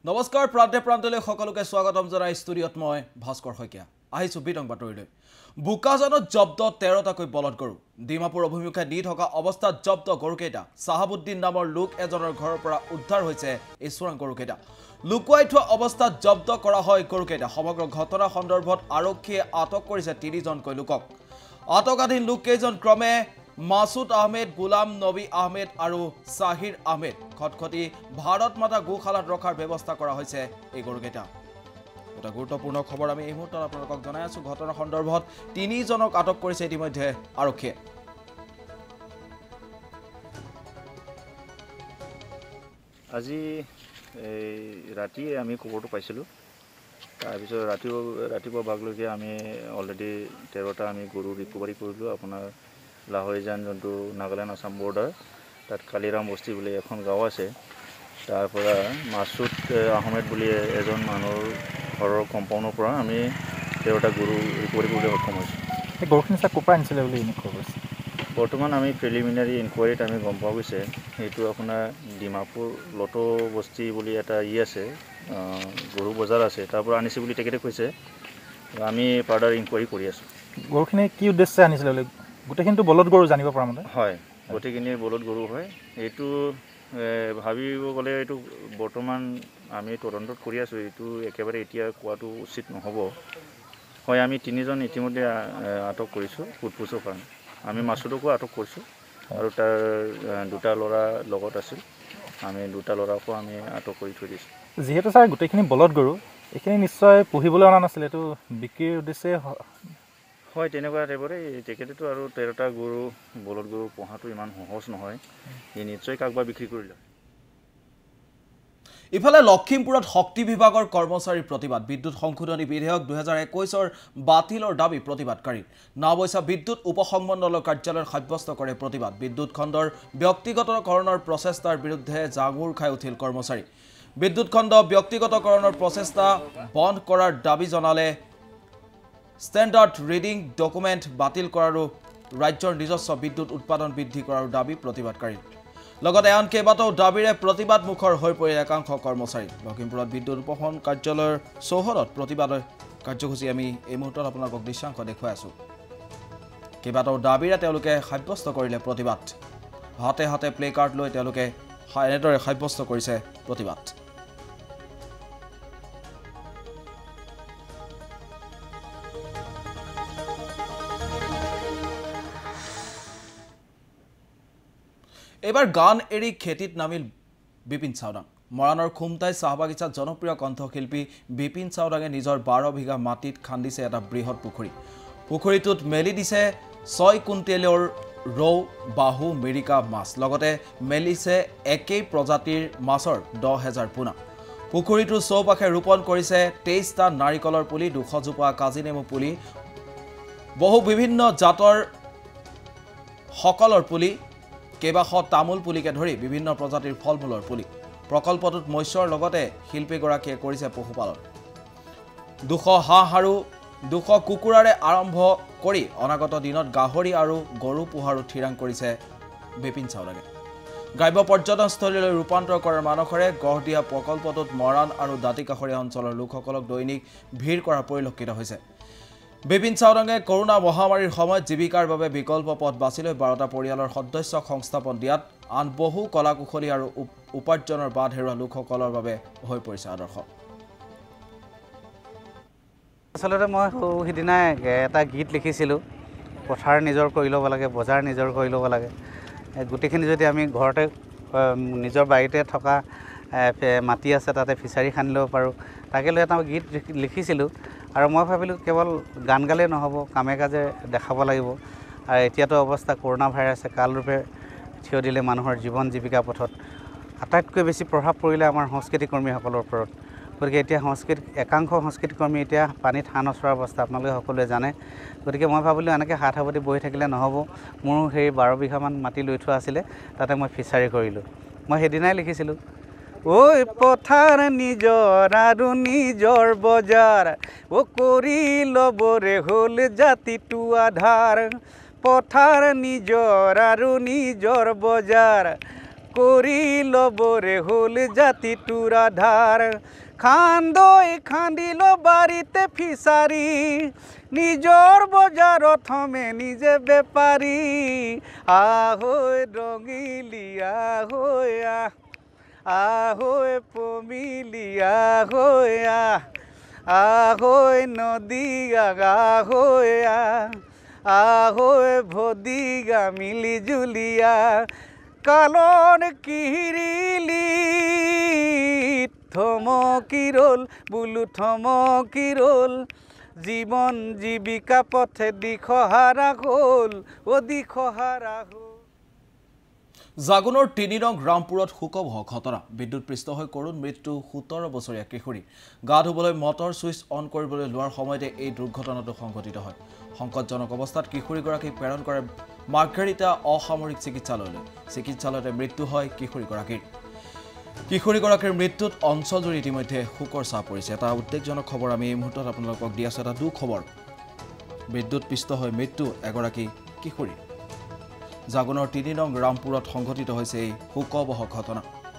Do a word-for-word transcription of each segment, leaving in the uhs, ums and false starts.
নমস্কাৰ প্ৰান্তে প্ৰান্তলৈ সকলোকে স্বাগতম জনাই ষ্টুডিঅত মই ভাস্কৰ শইকীয়া আহিছো বিতং বাতৰিলৈ বুকাজনত জব্দ তেৰটাকৈ বলদ গৰু ডিমাপুৰ অভিমুখে নি থকা অৱস্থাত জব্দ গৰুকেইটা সাহাবুদ্দিন নামৰ লোক এজনৰ ঘৰৰ পৰা উদ্ধাৰ হৈছে এই চোৰাং গৰুকেইটা লুকুৱাই থোৱা অৱস্থাত জব্দ কৰা হয় গৰুকেইটা সমগ্ৰ ঘটনা সন্দৰ্ভত আৰক্ষীয়ে আটক কৰিছে তিনিজনকৈ লোকক আটকাধীন লোককেইজন ক্ৰমে মাসুদ আহমেদ গুলাম নবী আহমেদ আৰু সাহিৰ আহমেদ খটখটি ভাৰত মাতা গোশালাত ৰখাৰ ব্যৱস্থা কৰা হৈছে এই গৰুকেইটা এটা গুৰুত্বপূৰ্ণ খবৰ আমি এই মুহূৰ্তত আপোনালোকক জনাই আছো ঘটনা সন্দৰ্ভত তিনিজনক আটক কৰিছে ইতিমধ্যে আৰক্ষীয়ে আজি ৰাতি আমি খবৰটো পাইছিলো তাৰপিছত ৰাতি ৰাতিপুৱা ভাগলৈকে আমি অলৰেডি তেৰটা আমি গৰু ৰিকভাৰী কৰিলো আপোনাৰ লাহৈজান যোনটো নাগালেণ্ড আসাম বৰ্ডাৰ তাত কালিৰাম বস্তি বুলি এখন গাঁও আছে তাৰ পৰা মাসুদ আহমেদ বুলি এজন মানুহৰ ঘৰৰ কম্পাউণ্ডৰ পৰা আমি তেৰটা গৰু ৰিকভাৰী কৰিবলৈ সক্ষম হৈছোঁ এই গৰুখিনি চাই কোপা আনিছিলে বুলি খবৰ পাইছে বৰ্তমান আমি প্ৰিলিমিনাৰী ইনকুৱাৰীত আমি গম পোৱা গৈছে সেইটো আপোনাৰ ডিমাপুৰ লটো বস্তি বুলি এটা ই আছে গৰু বজাৰ আছে তাৰ পৰা আনিছে বুলি তেখেতে কৈছে আমি ফাৰ্ডাৰ ইনকুৱাৰী কৰি আছোঁ গৰুখিনি কি উদ্দেশ্যে আনিছিলে বুলি গোটেইখিনিতো বলদ গৰু জানিব পৰা মতে হয় গোটেইখিনি বলদ গৰু হয় এইটো ভাবিব গ'লে এইটো বৰ্তমান আমি তদন্তত কৰি আছোঁ এইটো একেবাৰে এতিয়া কোৱাটো উচিত নহ'ব হয় আমি তিনিজন ইতিমধ্যে আটক কৰিছোঁ সোধপোছৰ কাৰণে আমি মাসুদকো আটক কৰিছোঁ আৰু তাৰ দুটা ল'ৰা লগত আছিল আমি দুটা ল'ৰাকো আমি আটক কৰি থৈ দিছোঁ যিহেতু ছাৰ গোটেইখিনি বলদ গৰু এইখিনি নিশ্চয় পুহিবলৈ অনা নাছিলে এইটো বিক্ৰীৰ উদ্দেশ্যে হয় তেনেকুৱা টাইপৰে তেখেতেতো আৰু তেৰটা গৰু বলদ গৰু পোহাটো ইমান সহজ নহয় ই নিশ্চয় কাকবা বিক্ৰী কৰিলে ইফালে লখিমপুৰত শক্তি বিভাগৰ কৰ্মচাৰীৰ প্ৰতিবাদ বিদ্যুৎ সংশোধনী বিধেয়ক দুহেজাৰ একৈশৰ বাতিলৰ দাবী প্ৰতিবাদকাৰী নাওবৈছা বিদ্যুৎ উপসংমণ্ডলৰ কাৰ্যালয়ত সাব্যস্ত কৰে প্ৰতিবাদ বিদ্যুৎ খণ্ডৰ ব্যক্তিগতকৰণৰ প্ৰচেষ্টাৰ বিৰুদ্ধে জাঙুৰ খাই উঠিল কৰ্মচাৰী বিদ্যুৎ খণ্ড ব্যক্তিগতকৰণৰ প্ৰচেষ্টা বন্ধ কৰাৰ দাবী জনালে ষ্টেণ্ডাৰ্ড ৰিডিং ডকুমেণ্ট বাতিল কৰাৰো ৰাজ্যৰ নিজস্ব বিদ্যুৎ উৎপাদন বৃদ্ধি কৰাৰ দাবী প্ৰতিবাদকাৰী লগতে আন কেইবাটাও দাবীৰে প্ৰতিবাদ মুখৰ হৈ পৰিল একাংশ কৰ্মচাৰী লখিমপুৰত বিদ্যুৎ উপসন কাৰ্যালয়ৰ চৌহদত প্ৰতিবাদৰ কাৰ্যসূচী আমি এই মুহূৰ্তত আপোনালোকক দৃশ্যাংশ দেখুৱাই আছোঁ কেইবাটাও দাবীৰে তেওঁলোকে সাব্যস্ত কৰিলে প্ৰতিবাদ হাতে হাতে প্লে কাৰ্ড লৈ তেওঁলোকে এনেদৰে সাব্যস্ত কৰিছে প্ৰতিবাদ এবাৰ গান এৰি খেতিত নামিল বিপিন চাওডাং মৰাণৰ খুমটাই চাহ বাগিচাত জনপ্ৰিয় কণ্ঠশিল্পী বিপিন চাওডাঙে নিজৰ বাৰ বিঘা মাটিত খান্দিছে এটা বৃহৎ পুখুৰী পুখুৰীটোত মেলি দিছে ছয় কুইণ্টেলৰ ৰৌ বাহু মিৰিকা মাছ লগতে মেলিছে একেই প্ৰজাতিৰ মাছৰ দহ হাজাৰ পোনা পুখুৰীটোৰ চৌপাশে ৰোপণ কৰিছে তেইছটা নাৰিকলৰ পুলি দুশ জোপা কাজি নেমু পুলি বহু বিভিন্ন জাতৰ সকলৰ পুলি কেইবাশ তামোল পুলিকে ধৰি বিভিন্ন প্ৰজাতিৰ ফল মূলৰ পুলি প্ৰকল্পটোত মৎস্যৰ লগতে শিল্পীগৰাকীয়ে কৰিছে পশুপালন দুশ হাঁহ আৰু দুশ কুকুৰাৰে আৰম্ভ কৰি অনাগত দিনত গাহৰি আৰু গৰু পোহাৰো থিৰাং কৰিছে বিপিন চাওডাঙে গ্ৰাম্য পৰ্যটনস্থলীলৈ ৰূপান্তৰ কৰাৰ মানসেৰে গঢ় দিয়া প্ৰকল্পটোত মৰাণ আৰু দাঁতিকাষৰীয়া অঞ্চলৰ লোকসকলক দৈনিক ভিৰ কৰা পৰিলক্ষিত হৈছে বিপিন চাওডাঙে কৰোনা মহামাৰীৰ সময়ত জীৱিকাৰ বাবে বিকল্প পথ বাছি লৈ বাৰটা পৰিয়ালৰ সদস্যক সংস্থাপন দিয়াত আন বহু কলা কুশলী আৰু উপাৰ্জনৰ বাট হেৰুৱা লোকসকলৰ বাবে হৈ পৰিছে আদৰ্শ আচলতে মই সিদিনা এটা গীত লিখিছিলোঁ পথাৰ নিজৰ কৰি ল'ব লাগে বজাৰ নিজৰ কৰি ল'ব লাগে গোটেইখিনি যদি আমি ঘৰতে নিজৰ বাৰীতে থকা মাটি আছে তাতে ফিচাৰী খান্দি ল'ব পাৰোঁ তাকে লৈ এটা গীত লিখিছিলোঁ আৰু মই ভাবিলোঁ কেৱল গান গালেই নহ'ব কামে কাজে দেখাব লাগিব আৰু এতিয়াতো অৱস্থা কৰোনা ভাইৰাছে কালৰূপে থিয় দিলে মানুহৰ জীৱন জীৱিকা পথত আটাইতকৈ বেছি প্ৰভাৱ পৰিলে আমাৰ সংস্কৃতি কৰ্মীসকলৰ ওপৰত গতিকে এতিয়া সংস্কৃতি একাংশ সংস্কৃতি কৰ্মী এতিয়া পানীত হাঁহ নচৰা অৱস্থা আপোনালোকে সকলোৱে জানে গতিকে মই ভাবিলোঁ এনেকৈ হাত সাৱটি বহি থাকিলে নহ'ব মোৰো সেই বাৰ বিঘামান মাটি লৈ থোৱা আছিলে তাতে মই ফিচাৰী কৰিলোঁ মই সেইদিনাই লিখিছিলোঁ ঐ পথাৰ নিজৰ আৰু নিজৰ বজাৰ ও কৰি ল'বৰে হ'ল জাতিটো আধাৰ পথাৰ নিজৰ আৰু নিজৰ বজাৰ কৰি লবৰে হ'ল জাতিটোৰ আধাৰ খান্দৈ খান্দিল বাৰীতে ফিচাৰী নিজৰ বজাৰত থমে নিজে বেপাৰী আহৈ ৰঙিলি আহৈ আহ আহৈ পমিলি আহৈ আহ আহৈ নদীগা আহৈ আহ আহৈ ভদিগা মিলি জুলিয়া কালন কিৰিলি থমকি ৰ'ল বোলো থমকি ৰ'ল জীৱন জীৱিকা পথে দিশহাৰা হ'ল অ দিশহাৰা হ'ল জাগুনৰ তিনি নং ৰামপুৰত শোকবহ ঘটনা বিদ্যুৎপৃষ্ট হৈ কৰুণ মৃত্যু সোতৰ বছৰীয়া কিশোৰী গা ধুবলৈ মটৰ ছুইচ অন কৰিবলৈ লোৱাৰ সময়তে এই দুৰ্ঘটনাটো সংঘটিত হয় সংকটজনক অৱস্থাত কিশোৰীগৰাকীক প্ৰেৰণ কৰে মাৰ্ঘেৰিটা অসামৰিক চিকিৎসালয়লৈ চিকিৎসালয়তে মৃত্যু হয় কিশোৰীগৰাকীৰ কিশোৰীগৰাকীৰ মৃত্যুত অঞ্চলজুৰি ইতিমধ্যে শোকৰ ছাঁ পৰিছে এটা উদ্বেগজনক খবৰ আমি এই মুহূৰ্তত আপোনালোকক দি আছোঁ এটা দুখবৰ বিদ্যুৎপৃষ্ট হৈ মৃত্যু এগৰাকী কিশোৰী জাগুনৰ তিনি নং ৰামপুৰত সংঘটিত হৈছে এই শোকবহ ঘটনা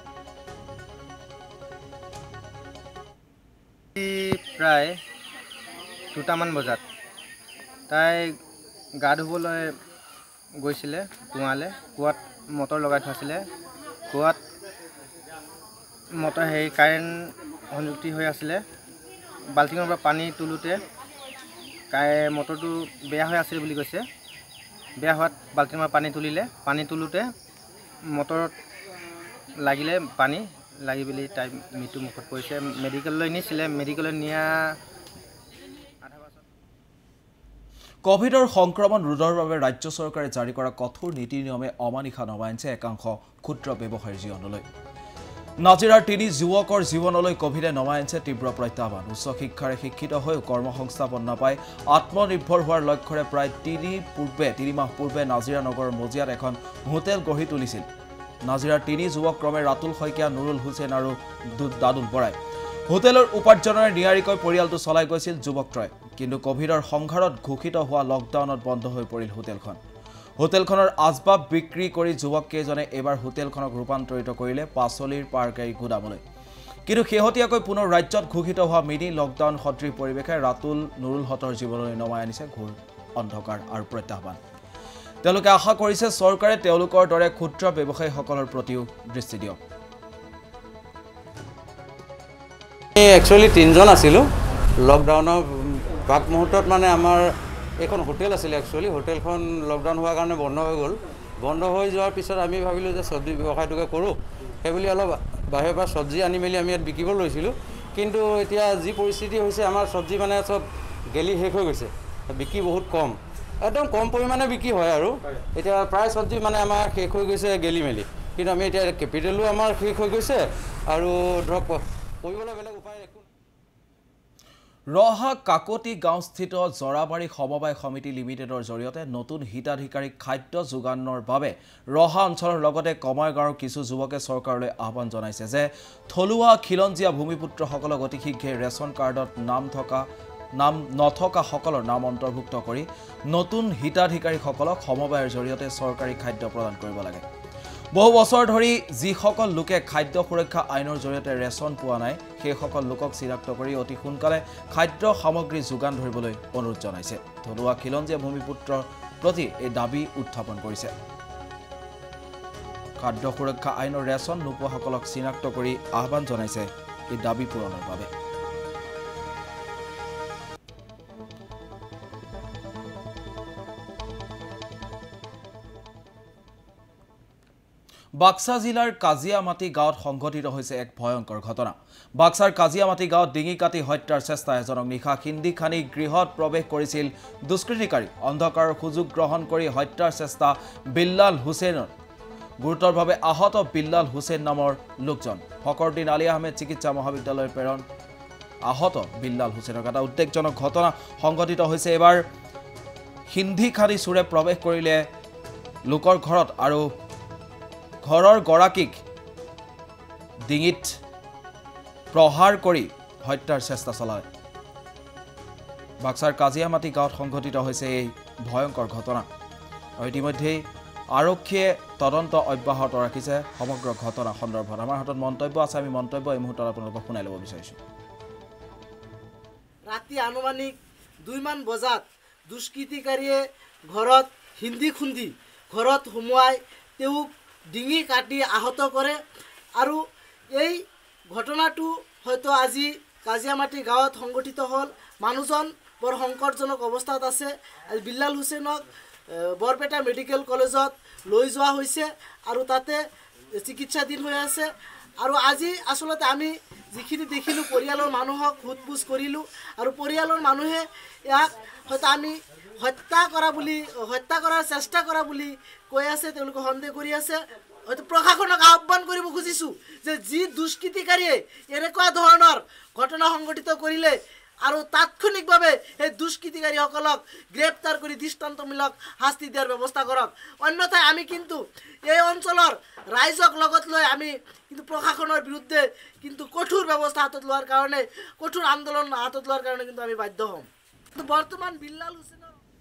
প্ৰায় দুটামান বজাত তাই গা ধুবলৈ গৈছিলে কুঁৱালৈ কুঁৱাত মটৰ লগাই থৈছিলে কুঁৱাত মটৰ হেৰি কাৰেণ্ট সংযুক্তি হৈ আছিলে বাল্টিঙৰ পৰা পানী তোলোতে মটৰটো বেয়া হৈ আছিল বুলি কৈছে বেয়া হোৱাত বাল্টিঙৰ পৰা পানী তুলিলে পানী তোলোতে মটৰত লাগিলে পানী লাগি পেলি তাই মৃত্যু মুখত পৰিছে মেডিকেললৈ নিছিলে মেডিকেললৈ নিয়া কোভিডৰ সংক্ৰমণ ৰোধৰ বাবে ৰাজ্য চৰকাৰে জাৰি কৰা কঠোৰ নীতি নিয়মে অমানিশা নমাই আনিছে একাংশ ক্ষুদ্ৰ ব্যৱসায়ীৰ জীৱনলৈ নাজিৰাৰ তিনি যুৱকৰ জীৱনলৈ কোভিডে নমাই আনিছে তীব্ৰ প্ৰত্যাহ্বান উচ্চ শিক্ষাৰে শিক্ষিত হৈ কৰ্মসংস্থাপন নাপায় আত্মনিৰ্ভৰ হোৱাৰ লক্ষ্যৰে প্ৰায় তিনি পূৰ্বে তিনি মাহ পূৰ্বে নাজিৰা নগৰৰ মজিয়াত এখন হোটেল গঢ়ি তুলিছিল নাজিৰাৰ তিনি যুৱক ক্ৰমে ৰাতুল শইকীয়া নুৰুল হুছেইন আৰু দাদুল বৰাই হোটেলৰ উপাৰ্জনেৰে নিয়াৰিকৈ পৰিয়ালটো চলাই গৈছিল যুৱকত্ৰয় কিন্তু কোভিডৰ সংঘাৰত ঘোষিত হোৱা লকডাউনত বন্ধ হৈ পৰিল হোটেলখন হোটেলখনৰ আজবাব বিক্ৰী কৰি যুৱককেইজনে এবাৰ হোটেলখনক ৰূপান্তৰিত কৰিলে পাচলিৰ পাৰকাৰী গুদামলৈ কিন্তু শেহতীয়াকৈ পুনৰ ৰাজ্যত ঘোষিত হোৱা মিনি লকডাউন সদৃশ পৰিৱেশে ৰাতুল নুৰুল হতৰ জীৱনলৈ নমাই আনিছে ঘোৰ অন্ধকাৰ আৰু প্ৰত্যাহ্বান তেওঁলোকে আশা কৰিছে চৰকাৰে তেওঁলোকৰ দৰে ক্ষুদ্ৰ ব্যৱসায়ীসকলৰ প্ৰতিও দৃষ্টি দিয়ক একচুৱেলি তিনিজন আছিলোঁ লকডাউনৰ প্ৰাক মুহূৰ্তত মানে আমাৰ এখন হোটেল আছিলে একচুৱেলি হোটেলখন লকডাউন হোৱাৰ কাৰণে বন্ধ হৈ গ'ল বন্ধ হৈ যোৱাৰ পিছত আমি ভাবিলোঁ যে চব্জি ব্যৱসায়টোকে কৰোঁ সেইবুলি অলপ বাহিৰৰ পৰা চব্জি আনি মেলি আমি ইয়াত বিকিব লৈছিলোঁ কিন্তু এতিয়া যি পৰিস্থিতি হৈছে আমাৰ চব্জি মানে চব গেলি শেষ হৈ গৈছে বিক্ৰী বহুত কম একদম কম পৰিমাণে বিক্ৰী হয় আৰু এতিয়া প্ৰায় চব্জি মানে আমাৰ শেষ হৈ গৈছে গেলি মেলি কিন্তু আমি এতিয়া কেপিটেলো আমাৰ শেষ হৈ গৈছে আৰু ধৰক কৰিবলৈ বেলেগ উপায় একো ৰহা কাকতি গাঁওস্থিত জৰাবাৰী সমবায় সমিতি লিমিটেডৰ জৰিয়তে নতুন হিতাধিকাৰীক খাদ্য যোগানৰ বাবে ৰহা অঞ্চলৰ লগতে কমাৰ গাঁৱৰ কিছু যুৱকে চৰকাৰলৈ আহ্বান জনাইছে যে থলুৱা খিলঞ্জীয়া ভূমিপুত্ৰসকলক অতি শীঘ্ৰে ৰেচন কাৰ্ডত নাম থকা নাম নথকা সকলৰ নাম অন্তৰ্ভুক্ত কৰি নতুন হিতাধিকাৰীসকলক সমবায়ৰ জৰিয়তে চৰকাৰী খাদ্য প্ৰদান কৰিব লাগে বহু বছৰ ধৰি যিসকল লোকে খাদ্য সুৰক্ষা আইনৰ জৰিয়তে ৰেচন পোৱা নাই সেইসকল লোকক চিনাক্ত কৰি অতি সোনকালে খাদ্য সামগ্ৰী যোগান ধৰিবলৈ অনুৰোধ জনাইছে থলুৱা খিলঞ্জীয়া ভূমিপুত্ৰৰ প্ৰতি এই দাবী উত্থাপন কৰিছে খাদ্য সুৰক্ষা আইনৰ ৰেচন নোপোৱাসকলক চিনাক্ত কৰি আহ্বান জনাইছে এই দাবী পূৰণৰ বাবে বাক্সা জিলাৰ কাজিয়ামাটি গাঁৱত সংঘটিত হৈছে এক ভয়ংকৰ ঘটনা বাক্সাৰ কাজিয়ামাটি গাঁৱত ডিঙি কাটি হত্যাৰ চেষ্টা এজনক নিশা খিন্দি খানি গৃহত প্ৰৱেশ কৰিছিল দুষ্কৃতিকাৰী অন্ধকাৰৰ সুযোগ গ্ৰহণ কৰি হত্যাৰ চেষ্টা বিল্লাল হুছেইনৰ গুৰুতৰভাৱে আহত বিল্লাল হুছেইন নামৰ লোকজন ফকৰউদ্দিন আলী আহমেদ চিকিৎসা মহাবিদ্যালয়ৰ প্ৰেৰণ আহত বিল্লাল হুছেইনক এটা উদ্বেগজনক ঘটনা সংঘটিত হৈছে এবাৰ খিন্দি খানি চুৰে প্ৰৱেশ কৰিলে লোকৰ ঘৰত আৰু ঘৰৰ গৰাকীক ডিঙিত প্ৰহাৰ কৰি হত্যাৰ চেষ্টা চলায় বাক্সাৰ কাজিয়ামাটি গাঁৱত সংঘটিত হৈছে এই ভয়ংকৰ ঘটনা আৰু ইতিমধ্যে আৰক্ষীয়ে তদন্ত অব্যাহত ৰাখিছে সমগ্ৰ ঘটনা সন্দৰ্ভত। আমাৰ হাতত মন্তব্য আছে, আমি মন্তব্য এই মুহূৰ্তত আপোনালোকক শুনাই ল'ব বিচাৰিছোঁ। ৰাতি আনুমানিক দুইমান বজাত দুষ্কৃতিকাৰীয়ে ঘৰত হিন্দী খুন্দি ঘৰত সোমোৱাই তেওঁক ডিঙি কাটি আহত কৰে আৰু এই ঘটনাটো হয়তো আজি কাজিয়ামাটি গাঁৱত সংগঠিত হ'ল। মানুহজন বৰ সংকটজনক অৱস্থাত আছে। বিল্লাল হুছেইনক বৰপেটা মেডিকেল কলেজত লৈ যোৱা হৈছে আৰু তাতে চিকিৎসাধীন হৈ আছে। আৰু আজি আচলতে আমি যিখিনি দেখিলোঁ পৰিয়ালৰ মানুহক সোধ পোছ কৰিলোঁ আৰু পৰিয়ালৰ মানুহে ইয়াক হয়তো আমি হত্যা কৰা বুলি হত্যা কৰাৰ চেষ্টা কৰা বুলি কৈ আছে, তেওঁলোকে সন্দেহ কৰি আছে। হয়তো প্ৰশাসনক আহ্বান কৰিব খুজিছোঁ যে যি দুষ্কৃতিকাৰীয়ে এনেকুৱা ধৰণৰ ঘটনা সংঘটিত কৰিলে আৰু তাৎক্ষণিকভাৱে এই দুষ্কৃতিকাৰীসকলক গ্ৰেপ্তাৰ কৰি দৃষ্টান্তমূলক শাস্তি দিয়াৰ ব্যৱস্থা কৰক। অন্যথাই আমি কিন্তু এই অঞ্চলৰ ৰাইজক লগত লৈ আমি কিন্তু প্ৰশাসনৰ বিৰুদ্ধে কিন্তু কঠোৰ ব্যৱস্থা হাতত লোৱাৰ কাৰণে কঠোৰ আন্দোলন হাতত লোৱাৰ কাৰণে কিন্তু আমি বাধ্য হ'ম। কিন্তু বৰ্তমান বিল্লাল হুছেইনৰ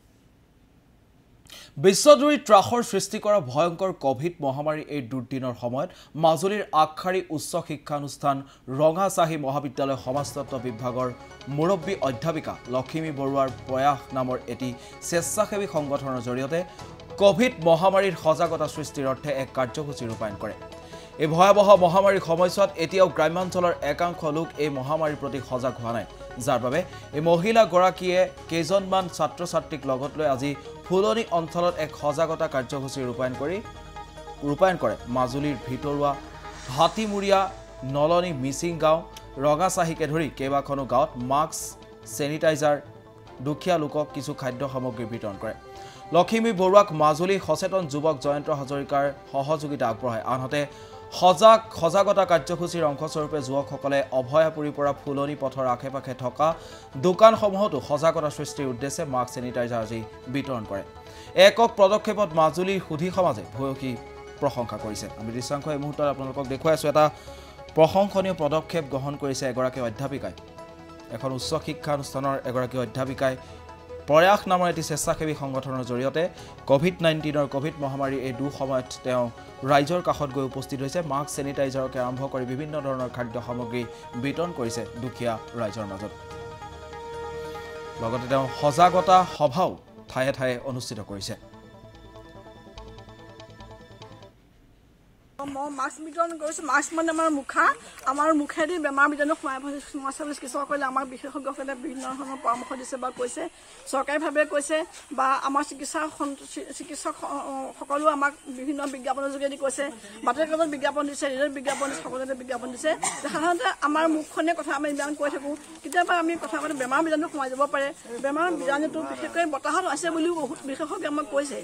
বিশ্বজুৰি ত্ৰাসৰ সৃষ্টি কৰা ভয়ংকৰ কোভিড মহামাৰীৰ এই দুৰ্দিনৰ সময়ত মাজুলীৰ আগশাৰী উচ্চ শিক্ষানুষ্ঠান ৰঙাচাহী মহাবিদ্যালয় সমাজতত্ব বিভাগৰ মুৰব্বী অধ্যাপিকা লক্ষ্মী বৰুৱাৰ প্ৰয়াস নামৰ এটি স্বেচ্ছাসেৱী সংগঠনৰ জৰিয়তে কোভিড মহামাৰীৰ সজাগতা সৃষ্টিৰ অৰ্থে এক কাৰ্যসূচী ৰূপায়ণ কৰে। এই ভয়াৱহ মহামাৰীৰ সময়ছোৱাত এতিয়াও গ্ৰাম্যাঞ্চলৰ একাংশ লোক এই মহামাৰীৰ প্ৰতি সজাগ হোৱা নাই, যাৰ বাবে এই মহিলাগৰাকীয়ে কেইজনমান ছাত্ৰ ছাত্ৰীক লগত লৈ আজি ফুলনি অঞ্চলত এক সজাগতা কাৰ্যসূচী ৰূপায়ণ কৰি ৰূপায়ণ কৰে। মাজুলীৰ ভিতৰুৱা হাতীমুৰীয়া নলনী মিচিং গাঁও ৰঙাচাহীকে ধৰি কেইবাখনো গাঁৱত মাস্ক চেনিটাইজাৰ দুখীয়া লোকক কিছু খাদ্য সামগ্ৰী বিতৰণ কৰে। লক্ষ্মী বৰুৱাক মাজুলী সচেতন যুৱক জয়ন্ত হাজৰিকাৰ সহযোগিতা আগবঢ়ায়। আনহাতে সজাগ সজাগতা কাৰ্যসূচীৰ অংশস্বৰূপে যুৱকসকলে অভয়াপুৰীৰ পৰা ফুলনি পথৰ আশে পাশে থকা দোকানসমূহতো সজাগতা সৃষ্টিৰ উদ্দেশ্যে মাস্ক চেনিটাইজাৰ আজি বিতৰণ কৰে। একক পদক্ষেপত মাজুলীৰ সুধী সমাজে ভূয়সী প্ৰশংসা কৰিছে। আমি দৃশ্যাংশ এই মুহূৰ্তত আপোনালোকক দেখুৱাই আছোঁ। এটা প্ৰশংসনীয় পদক্ষেপ গ্ৰহণ কৰিছে এগৰাকী অধ্যাপিকাই। এখন উচ্চ শিক্ষানুষ্ঠানৰ এগৰাকী অধ্যাপিকাই প্ৰয়াস নামৰ এটি স্বেচ্ছাসেৱী সংগঠনৰ জৰিয়তে কোভিড নাইণ্টিনৰ কোভিড মহামাৰীৰ এই দুঃসময়ত তেওঁ ৰাইজৰ কাষত গৈ উপস্থিত হৈছে। মাস্ক চেনিটাইজাৰকে আৰম্ভ কৰি বিভিন্ন ধৰণৰ খাদ্য সামগ্ৰী বিতৰণ কৰিছে দুখীয়া ৰাইজৰ মাজত। লগতে তেওঁ সজাগতা সভাও ঠায়ে ঠায়ে অনুষ্ঠিত কৰিছে। মই মাস্ক বিতৰণ কৰিছোঁ। মাস্ক মানে আমাৰ মুখা, আমাৰ মুখেদি বেমাৰ বীজাণু সোমাই সোমাইছে বুলি চিকিৎসকসকলে আমাক বিশেষজ্ঞসকলে বিভিন্ন ধৰণৰ পৰামৰ্শ দিছে বা কৈছে, চৰকাৰীভাৱে কৈছে বা আমাৰ চিকিৎসা চিকিৎসক সকলেও আমাক বিভিন্ন বিজ্ঞাপনৰ যোগেদি কৈছে, বাতৰি কাকতত বিজ্ঞাপন দিছে, ৰেডিঅ'ত বিজ্ঞাপন দিছে, সকলোতে বিজ্ঞাপন দিছে। সাধাৰণতে আমাৰ মুখখনে কথা আমি ইমান কৈ থাকোঁ, কেতিয়াবা আমি কথা পাতি বেমাৰ বীজাণু সোমাই যাব পাৰে। বেমাৰ বীজাণুটো বিশেষকৈ বতাহত আছে বুলিও বহুত বিশেষজ্ঞে আমাক কৈছে,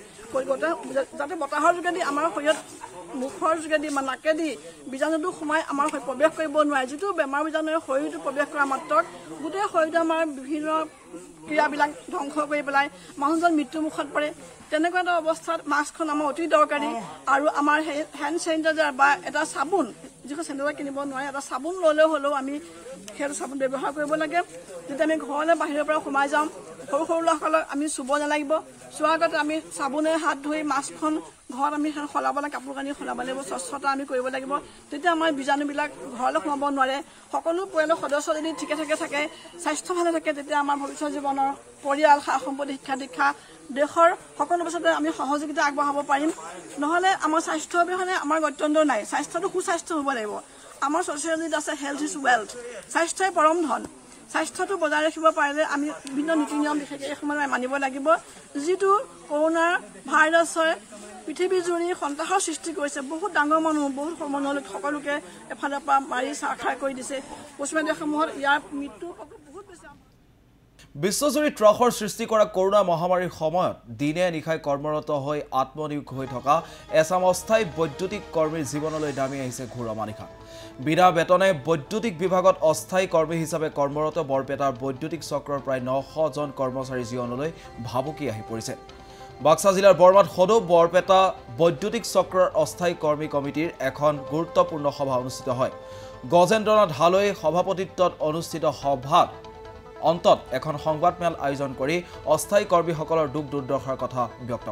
যাতে বতাহৰ যোগেদি আমাৰ শৰীৰত মুখৰ যোগেদি বা নাকেদি বীজাণুটো সোমাই আমাৰ প্ৰৱেশ কৰিব নোৱাৰে। যিটো বেমাৰ বীজাণুৱে শৰীৰটো প্ৰৱেশ কৰা মাত্ৰক গোটেই শৰীৰটো আমাৰ বিভিন্ন ক্ৰিয়াবিলাক ধ্বংস কৰি পেলাই মানুহজন মৃত্যুমুখত পৰে। তেনেকুৱা এটা অৱস্থাত মাস্কখন আমাৰ অতি দৰকাৰী। আৰু আমাৰ সেই হেণ্ড চেনিটাইজাৰ বা এটা চাবোন, যিখন চেনিটাইজাৰ কিনিব নোৱাৰে, এটা চাবোন ল'লেও হ'লেও আমি সেইটো চাবোন ব্যৱহাৰ কৰিব লাগে। যেতিয়া আমি ঘৰলৈ বাহিৰৰ পৰা সোমাই যাওঁ, সৰু সৰু ল'ৰাসকলক আমি চুব নালাগিব। চোৱাৰ আগতে আমি চাবোনেৰে হাত ধুই মাস্কখন ঘৰত আমি সলাব লাগে, কাপোৰ কানি সলাব লাগিব, স্বচ্ছতা আমি কৰিব লাগিব। তেতিয়া আমাৰ বীজাণুবিলাক ঘৰলৈ সোমাব নোৱাৰে। সকলো পৰিয়ালৰ সদস্য যদি ঠিকে থাকে থাকে স্বাস্থ্য ভালে থাকে, তেতিয়া আমাৰ ভৱিষ্যত জীৱনৰ পৰিয়াল, সা সম্পত্তি, শিক্ষা দীক্ষা, দেশৰ সকলো বস্তুতে আমি সহযোগিতা আগবঢ়াব পাৰিম। নহ'লে আমাৰ স্বাস্থ্য অবিহনে আমাৰ গত্যন্ত নাই। স্বাস্থ্যটো সুস্বাস্থ্য হ'ব লাগিব। আমাৰ ছ'চিয়েলিত আছে হেল্থ ইজ ৱেল্থ, স্বাস্থ্যই পৰম ধন। স্বাস্থ্যটো বজাই ৰাখিব পাৰিলে আমি বিভিন্ন নীতি নিয়ম বিশেষকৈ এই সময়ত মানিব লাগিব। যিটো কৰোণাৰ ভাইৰাছৰ পৃথিৱীজুৰি সন্ত্ৰাসৰ সৃষ্টি কৰিছে, বহুত ডাঙৰ মানুহ, বহুত মানুহ সকলোকে এফালৰ পৰা মাৰি চাৰখাৰ কৰি দিছে। পশ্চিমীয়া দেশসমূহত ইয়াৰ মৃত্যু বহুত বেছি। বিশ্বজুৰি ত্ৰাসৰ সৃষ্টি কৰা কৰোনা মহামাৰীৰ সময়ত দিনে নিশাই কৰ্মৰত হৈ আত্মনিয়োগ হৈ থকা এচাম অস্থায়ী বৈদ্যুতিক কৰ্মীৰ জীৱনলৈ নামি আহিছে ঘোৰ অমানিশা। বিনা বেতনে বৈদ্যুতিক বিভাগত অস্থায়ী কৰ্মী হিচাপে কৰ্মৰত বৰপেটাৰ বৈদ্যুতিক চক্ৰৰ প্ৰায় নশজন কৰ্মচাৰীৰ জীৱনলৈ ভাবুকি আহি পৰিছে। বাক্সা জিলাৰ বৰমাত সদৌ বৰপেটা বৈদ্যুতিক চক্ৰৰ অস্থায়ী কৰ্মী কমিটিৰ এখন গুৰুত্বপূৰ্ণ সভা অনুষ্ঠিত হয়। গজেন্দ্ৰনাথ হালৈ সভাপতিত্বত অনুষ্ঠিত সভাত অন্তত এখন সংবাদমেল আয়োজন কৰি অস্থায়ী কৰ্মীসকলৰ দুখ দুৰ্দশাৰ কথা ব্যক্ত কৰে।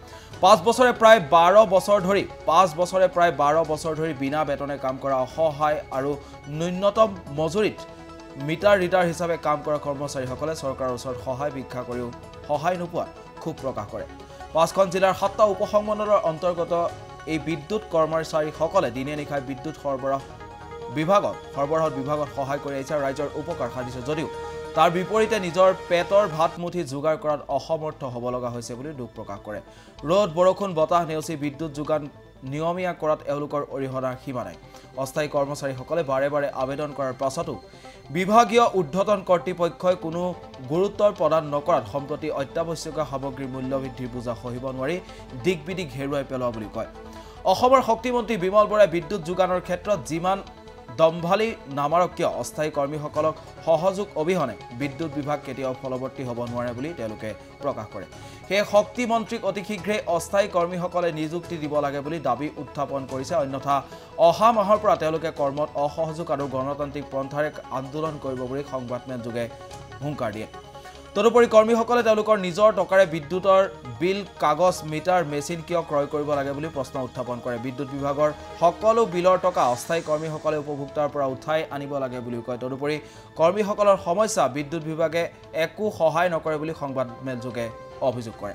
পাঁচ বছৰে প্ৰায় বাৰ বছৰ ধৰি পাঁচ বছৰে প্ৰায় বাৰ বছৰ ধৰি বিনা বেতনে কাম কৰা অসহায় আৰু ন্যূনতম মজুৰিত মিটাৰ ৰিডাৰ হিচাপে কাম কৰা কৰ্মচাৰীসকলে চৰকাৰৰ ওচৰত সহায় ভিক্ষা কৰিও সহায় নোপোৱা ক্ষোভ প্ৰকাশ কৰে। পাঁচখন জিলাৰ সাতটা উপসংমণ্ডলৰ অন্তৰ্গত এই বিদ্যুৎ কৰ্মচাৰীসকলে দিনে নিশাই বিদ্যুৎ সৰবৰাহ বিভাগত সৰবৰাহত বিভাগত সহায় কৰি আহিছে আৰু ৰাইজৰ উপকাৰ সাধিছে যদিও তাৰ বিপৰীতে নিজৰ পেটৰ ভাত মুঠি যোগাৰ কৰাত অসমৰ্থ হ'ব লগা হৈছে বুলি দুখ প্ৰকাশ কৰে। ৰ'দ বৰষুণ বতাহ নেওচি বিদ্যুৎ যোগান নিয়মীয়া কৰাত এওঁলোকৰ অৰিহণাৰ সীমা নাই। অস্থায়ী কৰ্মচাৰীসকলে বাৰে বাৰে আবেদন কৰাৰ পাছতো বিভাগীয় ঊৰ্ধ্বতন কৰ্তৃপক্ষই কোনো গুৰুত্ব প্ৰদান নকৰাত সম্প্ৰতি অত্যাৱশ্যকীয় সামগ্ৰীৰ মূল্যবৃদ্ধিৰ বোজা সহিব নোৱাৰি দিক বিদিক হেৰুৱাই পেলোৱা বুলি কয়। অসমৰ শক্তিমন্ত্ৰী বিমল বৰাই বিদ্যুৎ যোগানৰ ক্ষেত্ৰত যিমান দম্ভালি নামাৰক কিয় অস্থায়ী কৰ্মীসকলক সহযোগ অবিহনে বিদ্যুৎ বিভাগ কেতিয়াও ফলৱৰ্তী হ'ব নোৱাৰে বুলি তেওঁলোকে প্ৰকাশ কৰে। সেই শক্তিমন্ত্ৰীক অতি শীঘ্ৰে অস্থায়ী কৰ্মীসকলে নিযুক্তি দিব লাগে বুলি দাবী উত্থাপন কৰিছে। অন্যথা অহা মাহৰ পৰা তেওঁলোকে কৰ্মত অসহযোগ আৰু গণতান্ত্ৰিক পন্থাৰে আন্দোলন কৰিব বুলি সংবাদমেল যোগে হুংকাৰ দিয়ে। তদুপৰি কৰ্মীসকলে তেওঁলোকৰ নিজৰ টকাৰে বিদ্যুতৰ বিল কাগজ মিটাৰ মেচিন কিয় ক্ৰয় কৰিব লাগে বুলি প্ৰশ্ন উত্থাপন কৰে। বিদ্যুৎ বিভাগৰ সকলো বিলৰ টকা অস্থায়ী কৰ্মীসকলে উপভোক্তাৰ পৰা উঠাই আনিব লাগে বুলি কয়। তদুপৰি কৰ্মীসকলৰ সমস্যা বিদ্যুৎ বিভাগে একো সহায় নকৰে বুলি সংবাদমেল যোগে অভিযোগ কৰে।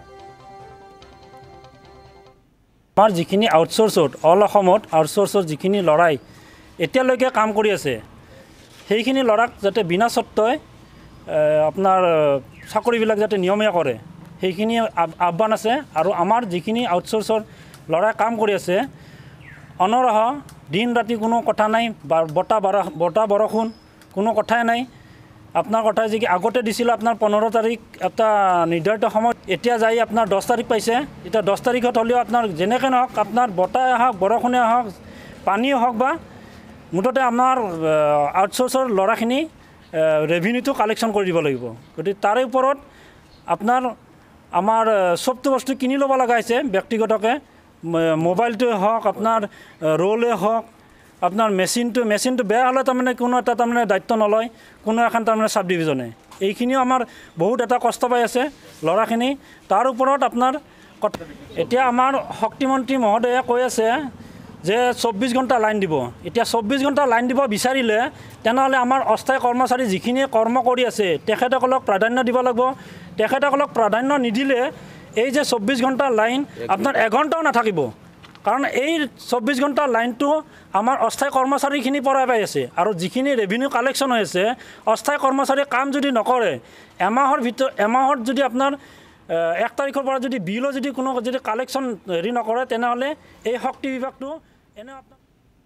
আমাৰ যিখিনি আউটচোৰ্চত অল অসমত আউটচোৰ্চৰ যিখিনি ল'ৰাই এতিয়ালৈকে কাম কৰি আছে সেইখিনি ল'ৰাক যাতে বিনা চৰ্তই আপোনাৰ চাকৰিবিলাক যাতে নিয়মীয়া কৰে সেইখিনি আহ্বান আছে। আৰু আমাৰ যিখিনি আউটচোৰ্চৰ ল'ৰাই কাম কৰি আছে অনৰহ দিন ৰাতি কোনো কথা নাই, বতাহ বাৰ বতাহ বৰষুণ কোনো কথাই নাই। আপোনাৰ কথা যি কি আগতে দিছিলোঁ আপোনাৰ পোন্ধৰ তাৰিখ এটা নিৰ্ধাৰিত সময়ত, এতিয়া যাই আপোনাৰ দহ তাৰিখ পাইছে। এতিয়া দহ তাৰিখত হ'লেও আপোনাৰ যেনেকৈ নহওক আপোনাৰ বতাহ হওক বৰষুণে হওক পানীয়ে হওক বা মুঠতে আপোনাৰ আউটচোৰ্চৰ ল'ৰাখিনি ৰেভিনিউটো কালেকশ্যন কৰি দিব লাগিব। গতিকে তাৰে ওপৰত আপোনাৰ আমাৰ চবটো বস্তু কিনি ল'ব লগা হৈছে ব্যক্তিগতকৈ, মোবাইলটোৱে হওক আপোনাৰ ৰোলে হওক আপোনাৰ মেচিনটো মেচিনটো বেয়া হ'লে তাৰমানে কোনো এটা তাৰমানে দায়িত্ব নলয় কোনো এখন তাৰমানে চাব ডিভিজনে। এইখিনিও আমাৰ বহুত এটা কষ্ট পাই আছে ল'ৰাখিনি। তাৰ ওপৰত আপোনাৰ এতিয়া আমাৰ শক্তিমন্ত্ৰী মহোদয়ে কৈ আছে যে চৌব্বিছ ঘণ্টা লাইন দিব। এতিয়া চৌব্বিছ ঘণ্টা লাইন দিব বিচাৰিলে তেনেহ'লে আমাৰ অস্থায়ী কৰ্মচাৰী যিখিনিয়ে কৰ্ম কৰি আছে তেখেতসকলক প্ৰাধান্য দিব লাগিব। তেখেতসকলক প্ৰাধান্য নিদিলে এই যে চৌব্বিছ ঘণ্টা লাইন আপোনাৰ এঘণ্টাও নাথাকিব। কাৰণ এই চৌব্বিছ ঘণ্টা লাইনটো আমাৰ অস্থায়ী কৰ্মচাৰীখিনিৰ পৰাই পাই আছে। আৰু যিখিনি ৰেভিনিউ কালেকশ্যন হৈ আছে অস্থায়ী কৰ্মচাৰীয়ে কাম যদি নকৰে এমাহৰ ভিতৰত এমাহত যদি আপোনাৰ এক তাৰিখৰ পৰা যদি বিলো যদি কোনো যদি কালেকশ্যন হেৰি নকৰে তেনেহ'লে এই শক্তি বিভাগটো এনে আপোনাৰ।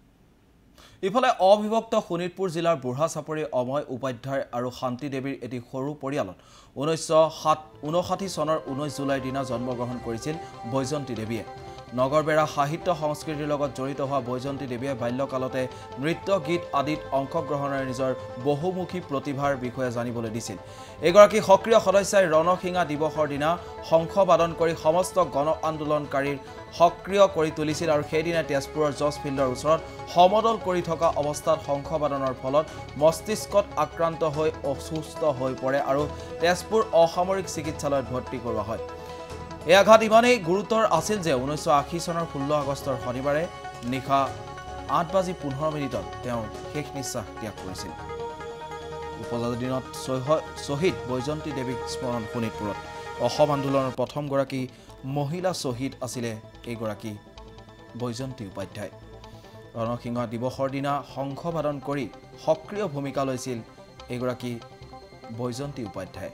ইফালে অবিভক্ত শোণিতপুৰ জিলাৰ বুঢ়া চাপৰি অময় উপাধ্যায় আৰু শান্তি দেৱীৰ এটি সৰু পৰিয়ালত ঊনৈছশ সাত ঊনষাঠি চনৰ ঊনৈছ জুলাইৰ দিনা জন্মগ্ৰহণ কৰিছিল বৈজন্তী দেৱীয়ে। নগৰবেৰা সাহিত্য সংস্কৃতিৰ লগত জড়িত হোৱা বৈজন্তী দেৱীয়ে বাল্যকালতে নৃত্য গীত আদিত অংশগ্ৰহণেৰে নিজৰ বহুমুখী প্ৰতিভাৰ বিষয়ে জানিবলৈ দিছিল। এগৰাকী সক্ৰিয় সদস্যাই ৰণশিঙা দিৱসৰ দিনা শংখবাদন কৰি সমস্ত গণ আন্দোলনকাৰীৰ সক্ৰিয় কৰি তুলিছিল আৰু সেইদিনা তেজপুৰৰ জজ ফিল্ডৰ ওচৰত সমদল কৰি থকা অৱস্থাত শংখবাদনৰ ফলত মস্তিষ্কত আক্ৰান্ত হৈ অসুস্থ হৈ পৰে আৰু তেজপুৰ অসামৰিক চিকিৎসালয়ত ভৰ্তি কৰোৱা হয়। এই আঘাত ইমানেই গুৰুতৰ আছিল যে ঊনৈছশ আশী চনৰ ষোল্ল আগষ্টৰ শনিবাৰে নিশা আঠ বাজি পোন্ধৰ মিনিটত তেওঁ শেষ নিশ্বাস ত্যাগ কৰিছিল। উপজাতি দিনত শ্বহীদ বৈজন্তী দেৱীক স্মৰণ শোণিতপুৰত। অসম আন্দোলনৰ প্ৰথমগৰাকী মহিলা শ্বহীদ আছিলে এইগৰাকী বৈজন্তী উপাধ্যায়। ৰণসিংহ দিৱসৰ দিনা শংখবাদন কৰি সক্ৰিয় ভূমিকা লৈছিল এইগৰাকী বৈজন্তী উপাধ্যায়।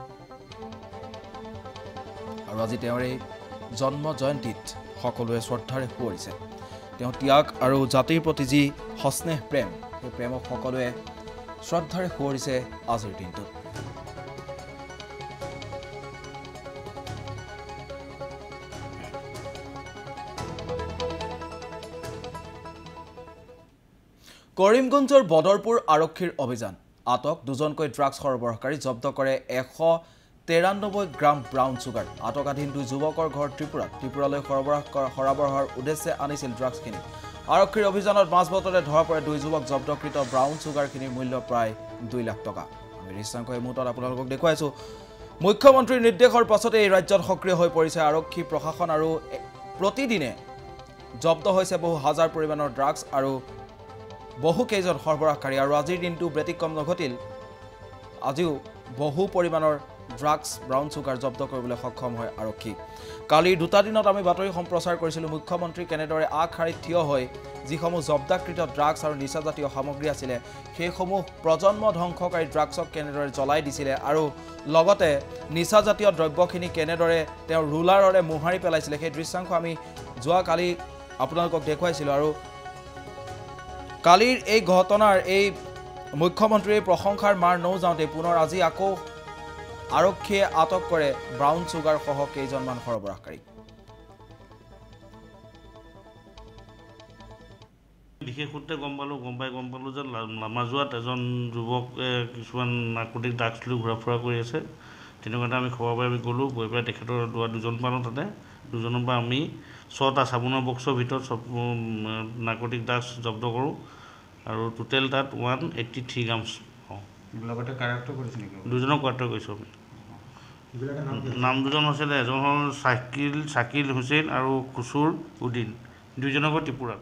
আৰু আজি তেওঁৰ এই জন্ম জয়ন্তীত সকলোৱে শ্ৰদ্ধাৰে সোঁৱৰিছে। তেওঁ ত্যাগ আৰু জাতিৰ প্ৰতি যি সস্নেহ প্ৰেম সেই প্ৰেমক সকলোৱে শ্ৰদ্ধাৰে সোঁৱৰিছে আজিৰ দিনটোত। কৰিমগঞ্জৰ বদৰপুৰ আৰক্ষীৰ অভিযান। আটক দুজনকৈ ড্ৰাগছ সৰবৰাহকাৰী, জব্দ কৰে এশ তেৰান্নব্বৈ গ্ৰাম ব্ৰাউন চুগাৰ। আটকাধীন দুই যুৱকৰ ঘৰ ত্ৰিপুৰাত। ত্ৰিপুৰালৈ সৰবৰাহ সৰবৰাহৰ উদ্দেশ্যে আনিছিল ড্ৰাগছখিনি। আৰক্ষীৰ অভিযানত মাজবাটতে ধৰা পৰে দুই যুৱক। জব্দকৃত ব্ৰাউন চুগাৰখিনিৰ মূল্য প্ৰায় দুই লাখ টকা। আমি দৃশ্যাংশ এই মুহূৰ্তত আপোনালোকক দেখুৱাইছোঁ। মুখ্যমন্ত্ৰীৰ নিৰ্দেশৰ পাছতে এই ৰাজ্যত সক্ৰিয় হৈ পৰিছে আৰক্ষী প্ৰশাসন আৰু প্ৰতিদিনে জব্দ হৈছে বহু হাজাৰ পৰিমাণৰ ড্ৰাগছ আৰু বহু কেইজন সৰবৰাহকাৰী আৰু আজিৰ দিনটো ব্যতিক্ৰম নঘটিল আজিও বহু পৰিমাণৰ ড্ৰাগছ ব্ৰাউন চুগাৰ জব্দ কৰিবলৈ সক্ষম হয় আৰক্ষী কালি দুটা দিনত আমি বাতৰি সম্প্ৰচাৰ কৰিছিলোঁ মুখ্যমন্ত্ৰী কেনেদৰে আগশাৰীত থিয় হৈ যিসমূহ জব্দাকৃত ড্ৰাগছ আৰু নিচাজাতীয় সামগ্ৰী আছিলে সেইসমূহ প্ৰজন্ম ধ্বংসকাৰী ড্ৰাগছক কেনেদৰে জ্বলাই দিছিলে আৰু লগতে নিচাজাতীয় দ্ৰব্যখিনি কেনেদৰে তেওঁ ৰুলাৰৰে মোহাৰি পেলাইছিলে সেই দৃশ্যাংশ আমি যোৱা কালি আপোনালোকক দেখুৱাইছিলোঁ আৰু কালিৰ এই ঘটনাৰ এই মুখ্যমন্ত্ৰীৰ প্ৰশংসাৰ মাৰ নৌ যাওঁতে পুনৰ আজি আকৌ আৰক্ষীয়ে আটক কৰে ব্ৰাউন চুগাৰ সহ কেইজনমান সৰবৰাহকাৰী বিশেষ সূত্ৰে গম পালোঁ গম পাই গম পালোঁ যে লামাজোৱাত এজন যুৱক কিছুমান নাৰ্কটিক ড্ৰাগছ লৈ ঘূৰা ফুৰা কৰি আছে তেনেকুৱাতে আমি খবৰ পাই আমি গ'লোঁ গৈ পেলাই তেখেতৰ দুজন পালোঁ তাতে দুজনৰ পৰা আমি ছটা চাবোনৰ বক্সৰ ভিতৰত চব নাৰ্কটিক ড্ৰাগছ জব্দ কৰোঁ আৰু টোটেল তাত ওৱান এইট্টি থ্ৰী গ্ৰামছ লগতে কাৰেক্টৰ কৰিছে নেকি দুজনক কাৰেক্টৰ কৰিছোঁ আমি নাম দুজন হৈছিলে এজন হ'ল চাকিল চাকিল হুছেইন আৰু খুচুৰ উদ্দিন দুইজনকো ত্ৰিপুৰা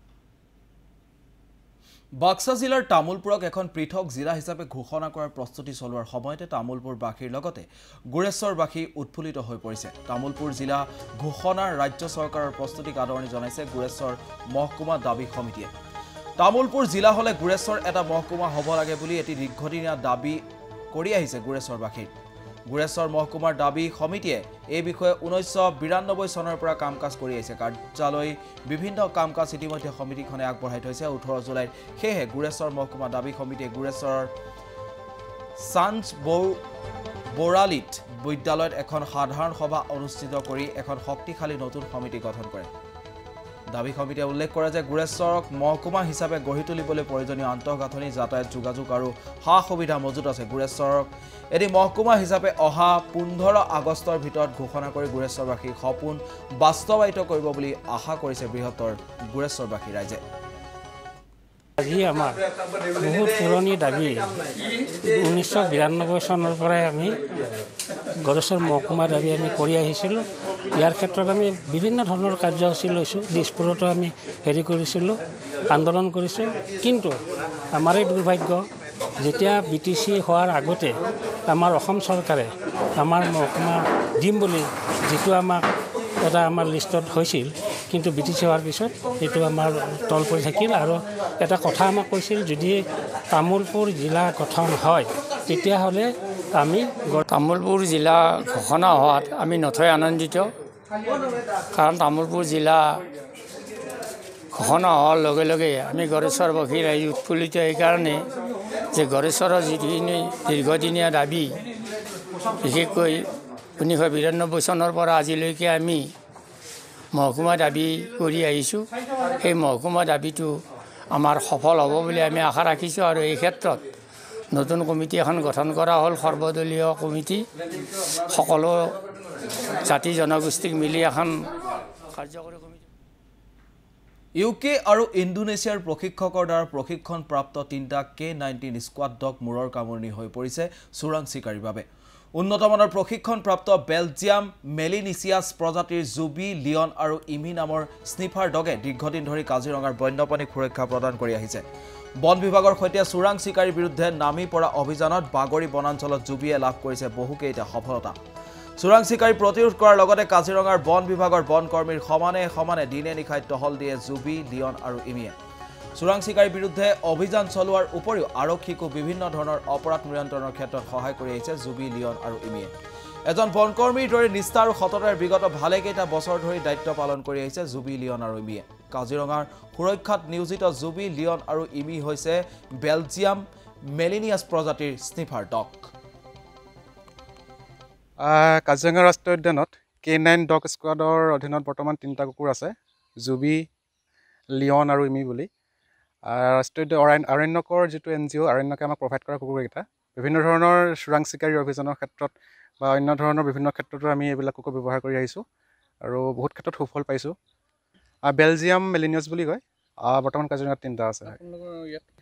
বাক্সা জিলাৰ তামুলপুৰক এখন পৃথক জিলা হিচাপে ঘোষণা কৰাৰ প্ৰস্তুতি চলোৱাৰ সময়তে তামুলপুৰবাসীৰ লগতে গুৰেশ্বৰবাসী উৎফুল্লিত হৈ পৰিছে তামুলপুৰ জিলা ঘোষণাৰ ৰাজ্য চৰকাৰৰ প্ৰস্তুতিক আদৰণি জনাইছে গুৰেশ্বৰ মহকুমা দাবী সমিতিয়ে তামুলপুৰ জিলা হলে গুৰেশ্বৰ এটা মহকুমা হ'ব লাগে বুলি এটি দীৰ্ঘদিনীয়া দাবী কৰি আহিছে গুৰেশ্বৰবাসীৰ গুৰেশ্বৰ মহকুমাৰ দাবী সমিতিয়ে এই বিষয়ে ঊনৈছশ বিৰান্নব্বৈ চনৰ পৰা কাম কাজ কৰি আহিছে কাৰ্যালয় বিভিন্ন কাম কাজ ইতিমধ্যে সমিতিখনে আগবঢ়াই থৈছে ওঠৰ জুলাইত সেয়েহে গুৰেশ্বৰ মহকুমা দাবী সমিতিয়ে গুৰেশ্বৰৰ চাঞ্চ বৌৰালিত বিদ্যালয়ত এখন সাধাৰণ সভা অনুষ্ঠিত কৰি এখন শক্তিশালী নতুন সমিতি গঠন কৰে দাবী সমিতিয়ে উল্লেখ কৰে যে গুৰেশ্বৰক মহকুমা হিচাপে গঢ়ি তুলিবলৈ প্ৰয়োজনীয় আন্তঃগাঁথনি যাতায়াত যোগাযোগ আৰু সা সুবিধা মজুত আছে গুৰেশ্বৰক এটি মহকুমা হিচাপে অহা পোন্ধৰ আগষ্টৰ ভিতৰত ঘোষণা কৰি গুৰেশ্বৰবাসীৰ সপোন বাস্তৱায়িত কৰিব বুলি আশা কৰিছে বৃহত্তৰ গুৰেশ্বৰবাসী ৰাইজে আজি আমাৰ বহুত পুৰণি দাবী ঊনৈছশ বিৰান্নব্বৈ চনৰ পৰাই আমি গুৰেশ্বৰ মহকুমাৰ দাবী আমি কৰি আহিছিলোঁ ইয়াৰ ক্ষেত্ৰত আমি বিভিন্ন ধৰণৰ কাৰ্যসূচী লৈছোঁ দিছপুৰতো আমি হেৰি কৰিছিলোঁ আন্দোলন কৰিছোঁ কিন্তু আমাৰেই দুৰ্ভাগ্য যেতিয়া বি টি চি হোৱাৰ আগতে আমাৰ অসম চৰকাৰে আমাৰ মহকুমা দিম বুলি যিটো আমাক এটা আমাৰ লিষ্টত হৈছিল কিন্তু বি টি চি হোৱাৰ পিছত এইটো আমাৰ তল পৰি থাকিল আৰু এটা কথা আমাক কৈছিল যদি তামুলপুৰ জিলা গঠন হয় তেতিয়াহ'লে আমি তামুলপুৰ জিলা ঘোষণা হোৱাত আমি নথৈ আনন্দিত কাৰণ তামুলপুৰ জিলা ঘোষণা হোৱাৰ লগে লগে আমি গুৰেশ্বৰবাসী ৰাইজ উৎফুল্লিত এইকাৰণে যে গুৰেশ্বৰৰ যিখিনি দীৰ্ঘদিনীয়া দাবী বিশেষকৈ ঊনৈছশ বিৰান্নব্বৈ চনৰ পৰা আজিলৈকে আমি মহকুমা দাবী কৰি আহিছোঁ সেই মহকুমা দাবীটো আমাৰ সফল হ'ব বুলি আমি আশা ৰাখিছোঁ আৰু এই ক্ষেত্ৰত নতুন কমিটি এখন গঠন কৰা হ'ল সৰ্বদলীয় কমিটি সকলো জাতি জনগোষ্ঠীক মিলি এখন কাৰ্যকৰী কমিটি ইউ কে আৰু ইণ্ডোনেছিয়াৰ প্ৰশিক্ষকৰ দ্বাৰা প্ৰশিক্ষণপ্ৰাপ্ত তিনিটা কে নাইণ্টিন স্কোৱাড ডগ মূৰৰ কামুৰণি হৈ পৰিছে চোৰাং চিকাৰীৰ বাবে উন্নতমানৰ প্ৰশিক্ষণপ্ৰাপ্ত বেলজিয়াম মেলিনিচিয়াছ প্ৰজাতিৰ জুবি লিয়ন আৰু ইমি নামৰ স্নিফাৰ ডগে দীৰ্ঘদিন ধৰি কাজিৰঙাৰ বন্যপ্ৰাণীক সুৰক্ষা প্ৰদান কৰি আহিছে বন বিভাগৰ সৈতে চোৰাং চিকাৰীৰ বিৰুদ্ধে নামি পৰা অভিযানত বাগৰি বনাঞ্চলত জুবিয়ে লাভ কৰিছে বহুকেইটা সফলতা চোৰাং চিকাৰী প্ৰতিৰোধ কৰাৰ লগতে কাজিৰঙাৰ বন বিভাগৰ বন কৰ্মীৰ সমানে সমানে দিনে নিশাই টহল দিয়ে জুবি লিয়ন আৰু ইমিয়ে চোৰাং চিকাৰীৰ বিৰুদ্ধে অভিযান চলোৱাৰ উপৰিও আৰক্ষীকো বিভিন্ন ধৰণৰ অপৰাধ নিয়ন্ত্ৰণৰ ক্ষেত্ৰত সহায় কৰি আহিছে জুবি লিয়ন আৰু ইমিয়ে এজন বনকৰ্মীৰ দৰে নিষ্ঠা আৰু সততাৰ বিগত ভালেকেইটা বছৰ ধৰি দায়িত্ব পালন কৰি আহিছে জুবি লিয়ন আৰু ইমিয়ে কাজিৰঙাৰ সুৰক্ষাত নিয়োজিত জুবি লিয়ন আৰু ইমি হৈছে বেলজিয়াম মেলিনিয়াছ প্ৰজাতিৰ স্নিফাৰ ডগ কাজিৰঙা ৰাষ্ট্ৰীয় উদ্যানত কে নাইন ডগ স্কোৱাডৰ অধীনত বৰ্তমান তিনিটা কুকুৰ আছে জুবি লিয়ন আৰু ইমি বুলি ৰাষ্ট্ৰীয় আৰণ্যকৰ যিটো এন জি অ' আৰণ্যকে আমাক প্ৰভাইড কৰা কুকুৰকেইটা বিভিন্ন ধৰণৰ চোৰাং চিকাৰী অভিযানৰ ক্ষেত্ৰত বা অন্য ধৰণৰ বিভিন্ন ক্ষেত্ৰতো আমি এইবিলাক কুকুৰ ব্যৱহাৰ কৰি আহিছোঁ আৰু বহুত ক্ষেত্ৰত সুফল পাইছোঁ বেলজিয়াম মেলিনিয়াছ বুলি কয় বৰ্তমান কাজিৰঙাত তিনিটা আছে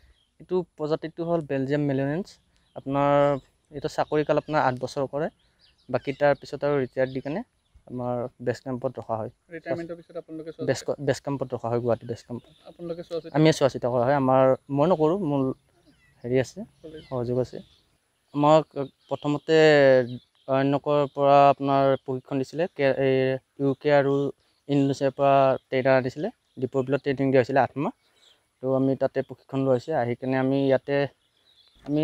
এইটো প্ৰজাতিটো হ'ল বেলজিয়াম মেলিনিয়াছ আপোনাৰ এইটো চাকৰিকাল আপোনাৰ আঠ বছৰ কৰে বাকী তাৰ পিছত আৰু ৰিটায়াৰ দি কেনে আমাৰ বেছ কেম্পত ৰখা হয় ৰিটায়াৰমেণ্টৰ পিছত আপোনালোকে বেছ বেছ কেম্পত ৰখা হয় গুৱাহাটী বেছ কেম্পত আপোনালোকে চোৱা চিতা আমি চোৱা চিতা কৰা হয় আমাৰ মই নকৰোঁ মোৰ হেৰি আছে সহযোগ আছে আমাক প্ৰথমতে অৰণ্যকৰ পৰা আপোনাৰ প্ৰশিক্ষণ দিছিলে ইউ কে আৰু ইণ্ডোনেছিয়াৰ পৰা ট্ৰেইনাৰ আনিছিলে দীপৰ বিলত ট্ৰেইনিং দিয়া হৈছিলে আঠ মাহ তো আমি তাতে প্ৰশিক্ষণ লৈছে আহি কেনে আমি ইয়াতে আমি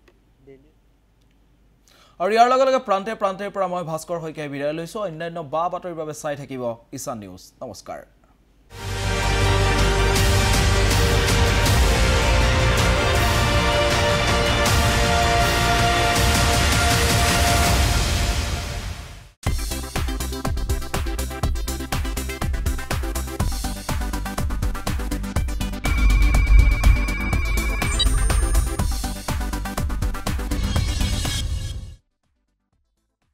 আৰু ইয়াৰ লগে লগে প্ৰান্তে প্ৰান্তেৰ পৰা মই ভাস্কৰ শইকীয়াই বিদায় লৈছোঁ অন্যান্য বা বাতৰিৰ বাবে চাই থাকিব ঈশান নিউজ নমস্কাৰ